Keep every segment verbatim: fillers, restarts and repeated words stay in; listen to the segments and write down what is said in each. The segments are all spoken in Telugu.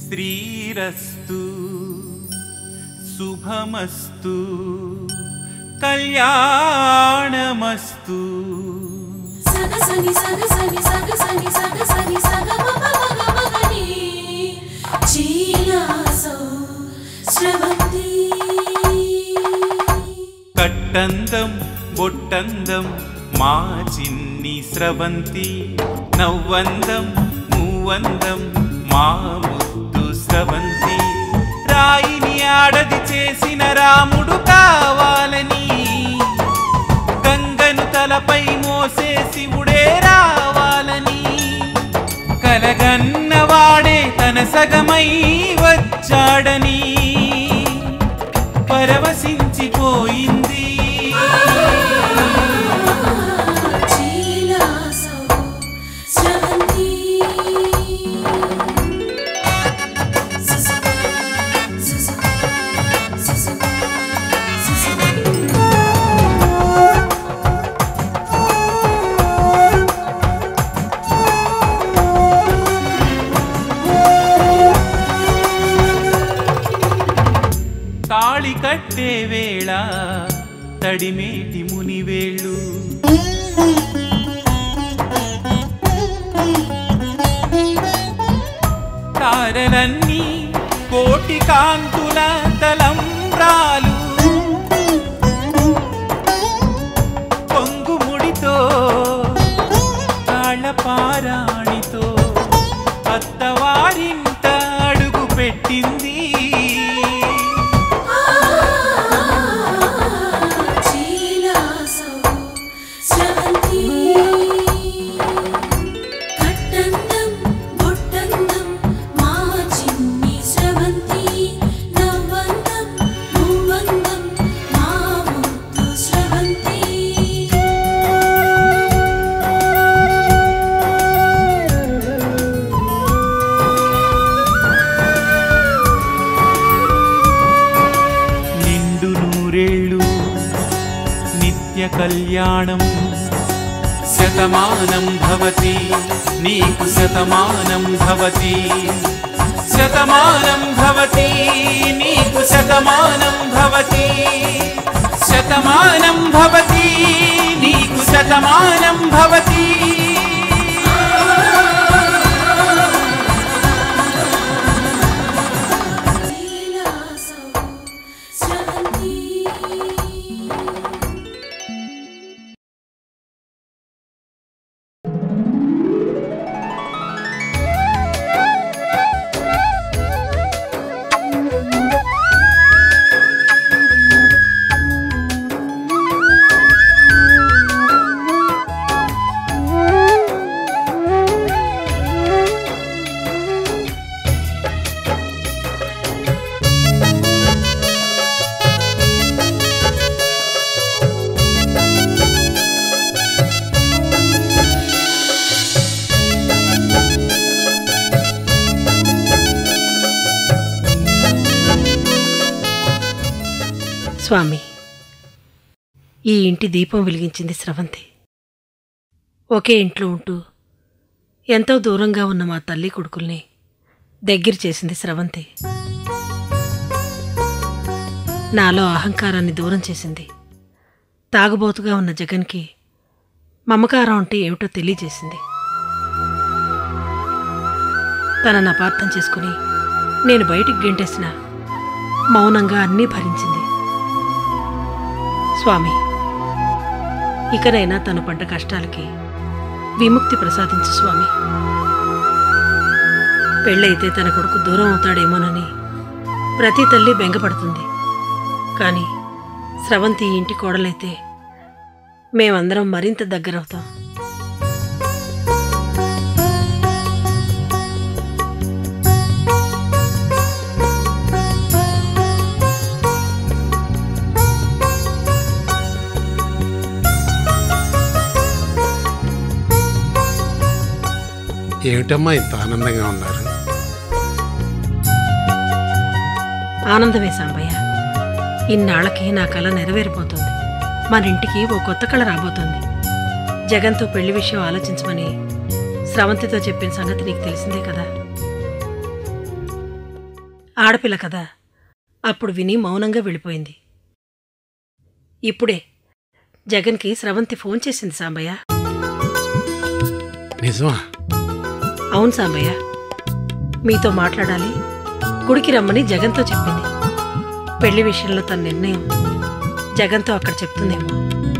శ్రీరస్తు శుభమస్తు కళ్యాణమస్తు. సగసని సగసని సగసని సగసని సగమగమగమగని చి లా సౌ స్రవంతి. కట్టందం బొట్టందం మా చిన్ని స్రవంతి, నవ్వందం మూవందం మా ముద్దు స్రవంతి. రాయిని ఆడది చేసిన రాముడు కావాలని, గంగను తలపై మోసే శివుడే రావాలని, కలగన్నవాడే తన సగమై వచ్చాడని పరవశించిపోయింది. చి లా సౌ స్రవంతి. తాళి కట్టే వేళ తడిమేటి మునివేళ్ళు, తారలన్నీ కోటి కాంతుల తలంబ్రాలు, పొంగుముడితో తాళపారాణితో అత్తవారింట అడుగు పెట్టింది. కళ్యాణం శతమానం భవతి నీకు శతమానం భవతి, శతమానం భవతి నీకు శతమానం భవతి, శతమానం భవతి నీకు శతమానం భవతి. స్వామి, ఈ ఇంటి దీపం వెలిగించింది స్రవంతి. ఒకే ఇంట్లో ఉంటూ ఎంతో దూరంగా ఉన్న మా తల్లి కొడుకుల్ని దగ్గర చేసింది స్రవంతి. నాలో అహంకారాన్ని దూరం చేసింది. తాగుబోతుగా ఉన్న జగన్కి మమకారం అంటే ఏమిటో తెలియజేసింది. తనను అపార్థం చేసుకుని నేను బయటికి గెంటేసిన మౌనంగా అన్నీ భరించింది. స్వామి, ఇకనైనా తను పడ్డ కష్టాలకి విముక్తి ప్రసాదించు స్వామి. పెళ్ళైతే తన కొడుకు దూరం అవుతాడేమోనని ప్రతి తల్లి బెంగపడుతుంది. కానీ స్రవంతి ఇంటి కోడలైతే మేమందరం మరింత దగ్గరవుతాం. ఏమిటమ్మా ఇంత ఆనందంగా ఉన్నారు? ఆనందమే సాంబయ్య. ఇన్నాళ్ళకి నా కళ నెరవేరిపోతుంది. మన ఇంటికి ఓ కొత్త కళ రాబోతోంది. జగన్తో పెళ్లి విషయం ఆలోచించమని స్రవంతితో చెప్పిన సంగతి నీకు తెలిసిందే కదా. ఆడపిల్ల కదా, అప్పుడు విని మౌనంగా వెళ్ళిపోయింది. ఇప్పుడే జగన్కి స్రవంతి ఫోన్ చేసింది సాంబయ్య. నిజమా? అవును సాంబయ్య, మీతో మాట్లాడాలి, గుడికి రమ్మని జగన్తో చెప్పింది. పెళ్లి విషయంలో తన నిర్ణయం జగన్తో అక్కడ చెప్తుందేమో.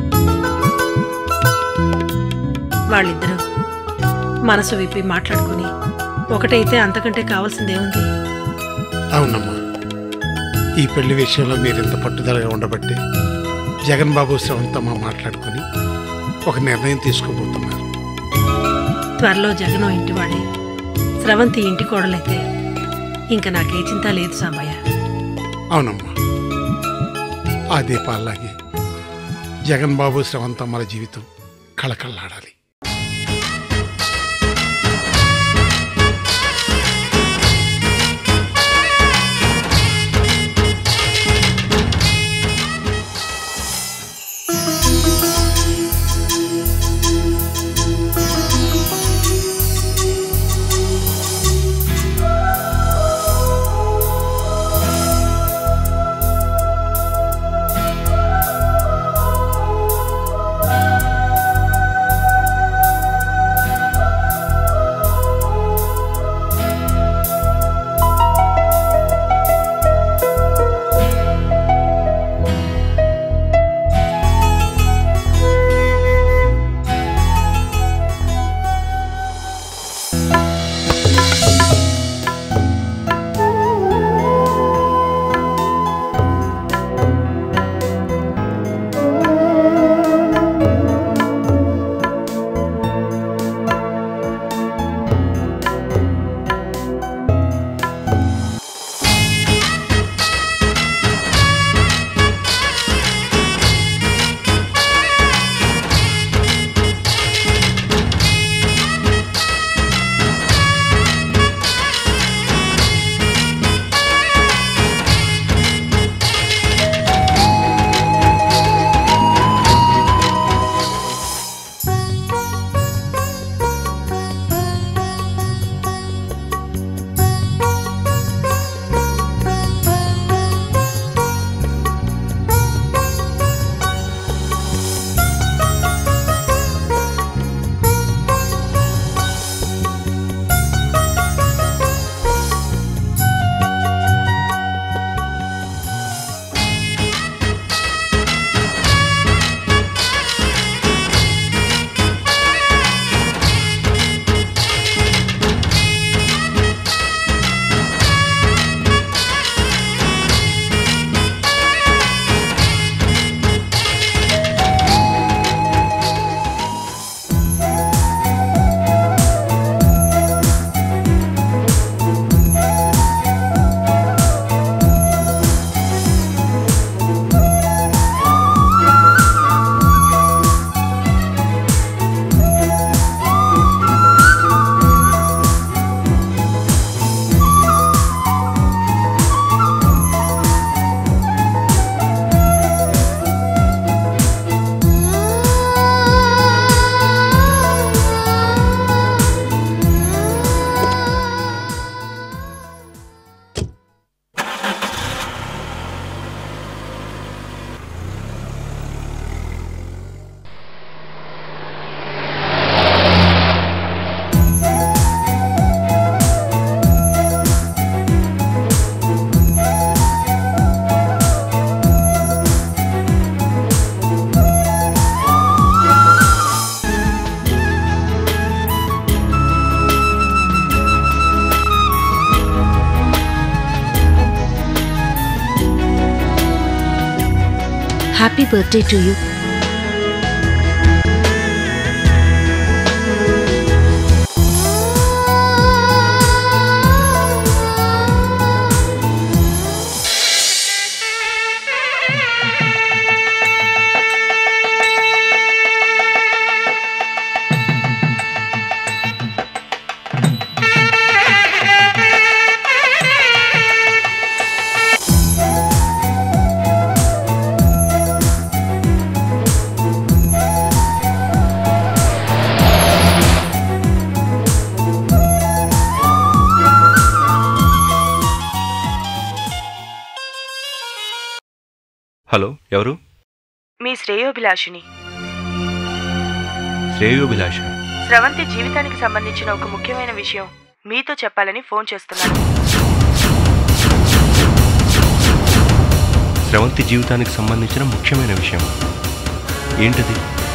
వాళ్ళిద్దరూ మనసు విప్పి మాట్లాడుకుని ఒకటైతే అంతకంటే కావాల్సిందేముంది? అవునమ్మా, ఈ పెళ్లి విషయంలో మీరింత పట్టుదలగా ఉండబట్టి జగన్ బాబు శ్రవంతమ్మ మాట్లాడుకుని ఒక నిర్ణయం తీసుకోబోతున్నారు. త్వరలో జగనో ఇంటివాడే, స్రవంతి ఇంటి కోడలైతే ఇంకా నాకే చింత లేదు సాంబయ్య. అవునమ్మా, ఆ దీపాల్లాగే జగన్ బాబు శ్రవంతమ్మల జీవితం కళకళలాడాలి. Happy birthday to you. Hello, ఎవరు? మీ శ్రేయోభిలాషిని. శ్రేయోభిలాష? స్రవంతి జీవితానికి సంబంధించిన ఒక ముఖ్యమైన విషయం మీతో చెప్పాలని ఫోన్ చేస్తున్నాను. స్రవంతి జీవితానికి సంబంధించిన ముఖ్యమైన విషయం ఏంటది?